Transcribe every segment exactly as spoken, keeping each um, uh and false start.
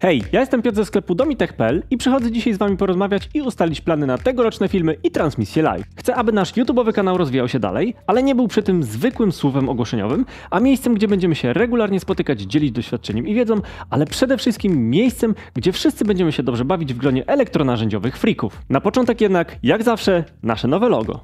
Hej, ja jestem Piotr ze sklepu domitech kropka p l i przychodzę dzisiaj z wami porozmawiać i ustalić plany na tegoroczne filmy i transmisje live. Chcę, aby nasz YouTube'owy kanał rozwijał się dalej, ale nie był przy tym zwykłym słowem ogłoszeniowym, a miejscem, gdzie będziemy się regularnie spotykać, dzielić doświadczeniem i wiedzą, ale przede wszystkim miejscem, gdzie wszyscy będziemy się dobrze bawić w gronie elektronarzędziowych freaków. Na początek jednak, jak zawsze, nasze nowe logo.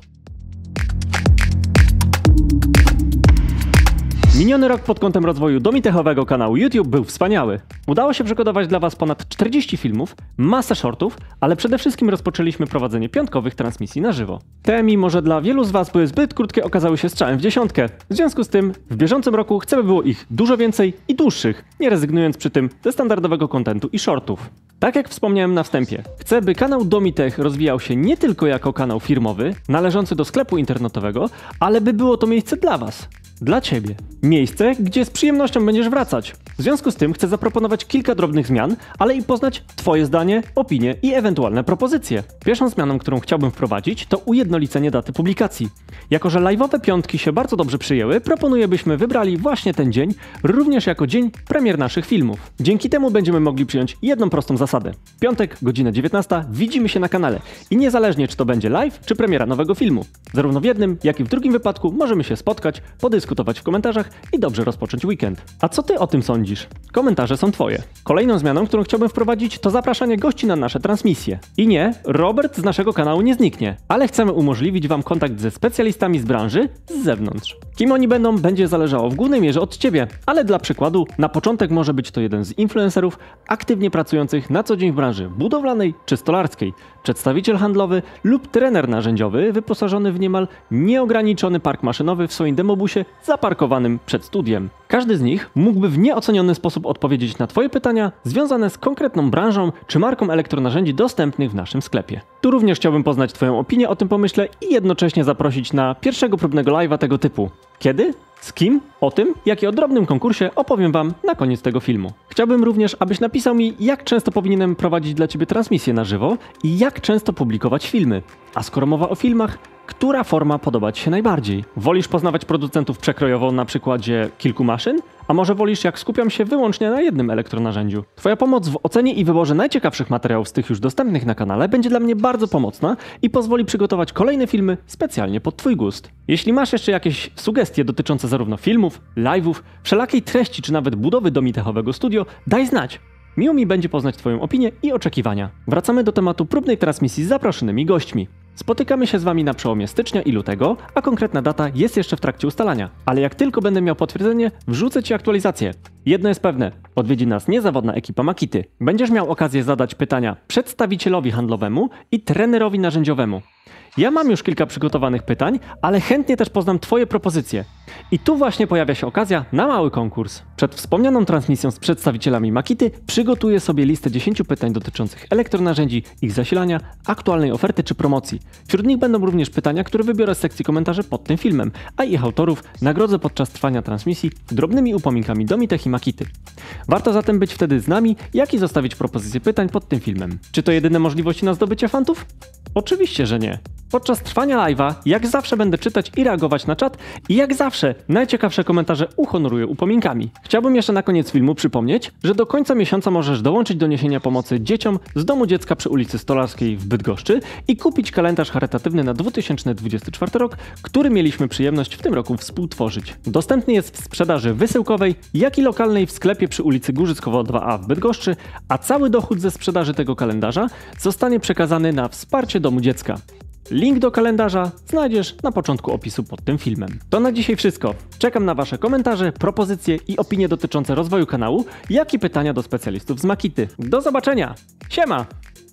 Miniony rok pod kątem rozwoju domitechowego kanału YouTube był wspaniały. Udało się przygotować dla was ponad czterdzieści filmów, masę shortów, ale przede wszystkim rozpoczęliśmy prowadzenie piątkowych transmisji na żywo. Te, mimo że dla wielu z was były zbyt krótkie, okazały się strzałem w dziesiątkę. W związku z tym, w bieżącym roku chcemy było ich dużo więcej i dłuższych, nie rezygnując przy tym ze standardowego kontentu i shortów. Tak jak wspomniałem na wstępie, chcę, by kanał Domitech rozwijał się nie tylko jako kanał firmowy, należący do sklepu internetowego, ale by było to miejsce dla was. Dla ciebie. Miejsce, gdzie z przyjemnością będziesz wracać. W związku z tym chcę zaproponować kilka drobnych zmian, ale i poznać twoje zdanie, opinie i ewentualne propozycje. Pierwszą zmianą, którą chciałbym wprowadzić, to ujednolicenie daty publikacji. Jako że live'owe piątki się bardzo dobrze przyjęły, proponuję, byśmy wybrali właśnie ten dzień, również jako dzień premier naszych filmów. Dzięki temu będziemy mogli przyjąć jedną prostą zasadę. Piątek, godzina dziewiętnasta, widzimy się na kanale. I niezależnie, czy to będzie live, czy premiera nowego filmu. Zarówno w jednym, jak i w drugim wypadku możemy się spotkać, podyskutować w komentarzach i dobrze rozpocząć weekend. A co ty o tym sądzisz? Komentarze są twoje. Kolejną zmianą, którą chciałbym wprowadzić, to zapraszanie gości na nasze transmisje. I nie, Robert z naszego kanału nie zniknie, ale chcemy umożliwić wam kontakt ze specjalistami z branży z zewnątrz. Kim oni będą, będzie zależało w głównej mierze od ciebie, ale dla przykładu, na początek może być to jeden z influencerów aktywnie pracujących na co dzień w branży budowlanej czy stolarskiej, przedstawiciel handlowy lub trener narzędziowy wyposażony w niemal nieograniczony park maszynowy w swoim demobusie zaparkowanym przed studiem. Każdy z nich mógłby w nieoceniony sposób odpowiedzieć na twoje pytania związane z konkretną branżą czy marką elektronarzędzi dostępnych w naszym sklepie. Tu również chciałbym poznać twoją opinię o tym pomyśle i jednocześnie zaprosić na pierwszego próbnego live'a tego typu. Kiedy? Z kim? O tym, jak i o drobnym konkursie opowiem wam na koniec tego filmu. Chciałbym również, abyś napisał mi, jak często powinienem prowadzić dla ciebie transmisję na żywo i jak często publikować filmy. A skoro mowa o filmach, która forma podoba ci się najbardziej? Wolisz poznawać producentów przekrojowo na przykładzie kilku maszyn? A może wolisz, jak skupiam się wyłącznie na jednym elektronarzędziu? Twoja pomoc w ocenie i wyborze najciekawszych materiałów z tych już dostępnych na kanale będzie dla mnie bardzo pomocna i pozwoli przygotować kolejne filmy specjalnie pod twój gust. Jeśli masz jeszcze jakieś sugestie dotyczące zarówno filmów, live'ów, wszelakiej treści czy nawet budowy domitechowego studio, daj znać. Miło mi będzie poznać twoją opinię i oczekiwania. Wracamy do tematu próbnej transmisji z zaproszonymi gośćmi. Spotykamy się z wami na przełomie stycznia i lutego, a konkretna data jest jeszcze w trakcie ustalania. Ale jak tylko będę miał potwierdzenie, wrzucę ci aktualizację. Jedno jest pewne, odwiedzi nas niezawodna ekipa Makity. Będziesz miał okazję zadać pytania przedstawicielowi handlowemu i trenerowi narzędziowemu. Ja mam już kilka przygotowanych pytań, ale chętnie też poznam twoje propozycje. I tu właśnie pojawia się okazja na mały konkurs. Przed wspomnianą transmisją z przedstawicielami Makity przygotuję sobie listę dziesięciu pytań dotyczących elektronarzędzi, ich zasilania, aktualnej oferty czy promocji. Wśród nich będą również pytania, które wybiorę z sekcji komentarzy pod tym filmem, a ich autorów nagrodzę podczas trwania transmisji drobnymi upominkami Domitech i Makity. Warto zatem być wtedy z nami, jak i zostawić propozycje pytań pod tym filmem. Czy to jedyne możliwości na zdobycie fantów? Oczywiście, że nie. Podczas trwania live'a jak zawsze będę czytać i reagować na czat i jak zawsze najciekawsze komentarze uhonoruję upominkami. Chciałbym jeszcze na koniec filmu przypomnieć, że do końca miesiąca możesz dołączyć do niesienia pomocy dzieciom z Domu Dziecka przy ulicy Stolarskiej w Bydgoszczy i kupić kalendarz charytatywny na dwa tysiące dwudziesty czwarty rok, który mieliśmy przyjemność w tym roku współtworzyć. Dostępny jest w sprzedaży wysyłkowej, jak i lokalnej w sklepie przy ulicy Górzyckowo dwa a w Bydgoszczy, a cały dochód ze sprzedaży tego kalendarza zostanie przekazany na wsparcie Domu Dziecka. Link do kalendarza znajdziesz na początku opisu pod tym filmem. To na dzisiaj wszystko. Czekam na wasze komentarze, propozycje i opinie dotyczące rozwoju kanału, jak i pytania do specjalistów z Makity. Do zobaczenia! Siema!